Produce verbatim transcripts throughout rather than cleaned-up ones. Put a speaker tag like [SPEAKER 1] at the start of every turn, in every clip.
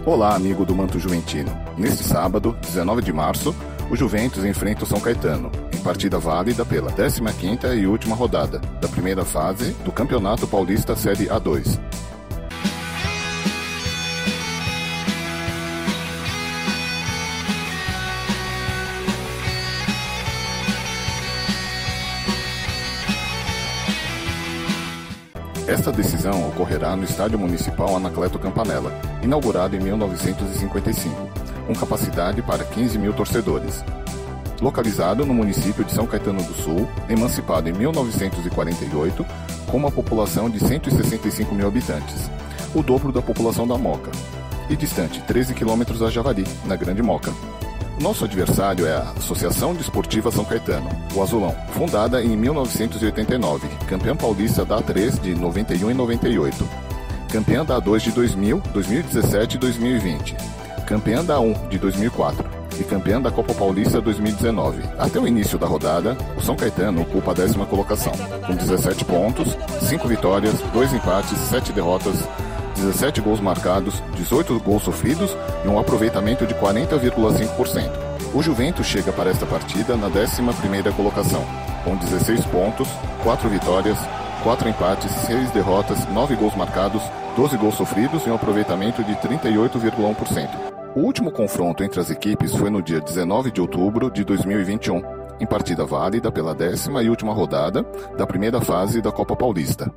[SPEAKER 1] Olá, amigo do Manto Juventino. Neste sábado, dezenove de março, o Juventus enfrenta o São Caetano, em partida válida pela décima quinta e última rodada da primeira fase do Campeonato Paulista Série A dois. Esta decisão ocorrerá no Estádio Municipal Anacleto Campanella, inaugurado em mil novecentos e cinquenta e cinco, com capacidade para quinze mil torcedores. Localizado no município de São Caetano do Sul, emancipado em mil novecentos e quarenta e oito, com uma população de cento e sessenta e cinco mil habitantes, o dobro da população da Moca, e distante treze quilômetros da Javari, na Grande Moca. Nosso adversário é a Associação Desportiva São Caetano, o Azulão, fundada em mil novecentos e oitenta e nove, campeã paulista da A três de noventa e um e noventa e oito, campeã da A dois de dois mil, dois mil e dezessete e dois mil e vinte, campeã da A um de dois mil e quatro e campeã da Copa Paulista dois mil e dezenove. Até o início da rodada, o São Caetano ocupa a décima colocação, com dezessete pontos, cinco vitórias, dois empates, sete derrotas, dezessete gols marcados, dezoito gols sofridos e um aproveitamento de quarenta vírgula cinco por cento. O Juventus chega para esta partida na décima primeira colocação, com dezesseis pontos, quatro vitórias, quatro empates, seis derrotas, nove gols marcados, doze gols sofridos e um aproveitamento de trinta e oito vírgula um por cento. O último confronto entre as equipes foi no dia dezenove de outubro de dois mil e vinte e um, em partida válida pela décima e última rodada da primeira fase da Copa Paulista.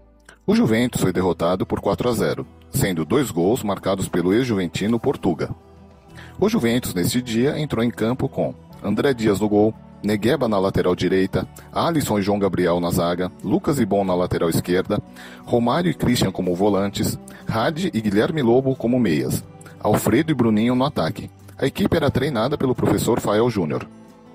[SPEAKER 1] O Juventus foi derrotado por quatro a zero, sendo dois gols marcados pelo ex-juventino Portuga. O Juventus, neste dia, entrou em campo com André Dias no gol, Negueba na lateral direita, Alisson e João Gabriel na zaga, Lucas Ibon na lateral esquerda, Romário e Christian como volantes, Hadi e Guilherme Lobo como meias, Alfredo e Bruninho no ataque. A equipe era treinada pelo professor Fael Júnior.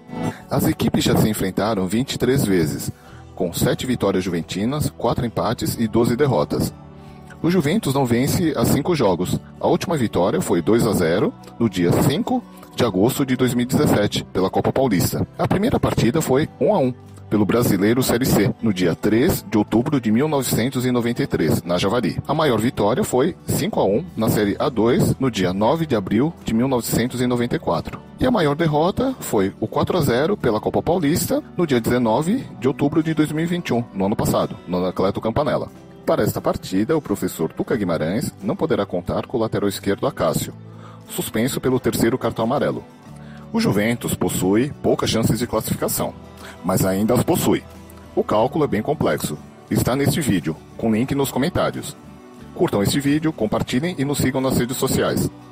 [SPEAKER 1] As equipes já se enfrentaram vinte e três vezes, com sete vitórias juventinas, quatro empates e doze derrotas. O Juventus não vence há cinco jogos. A última vitória foi dois a zero no dia cinco de agosto de dois mil e dezessete, pela Copa Paulista. A primeira partida foi um a um, pelo Brasileiro Série C, no dia três de outubro de mil novecentos e noventa e três, na Javari. A maior vitória foi cinco a um na Série A dois, no dia nove de abril de mil novecentos e noventa e quatro. E a maior derrota foi o quatro a zero pela Copa Paulista, no dia dezenove de outubro de dois mil e vinte e um, no ano passado, no Anacleto Campanella. Para esta partida, o professor Tuca Guimarães não poderá contar com o lateral esquerdo Acácio, suspenso pelo terceiro cartão amarelo. O Juventus possui poucas chances de classificação, mas ainda as possui. O cálculo é bem complexo. Está neste vídeo, com link nos comentários. Curtam este vídeo, compartilhem e nos sigam nas redes sociais.